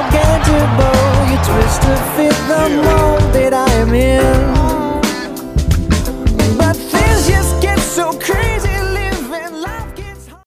forgettable. You twist to fit the mold that I am in.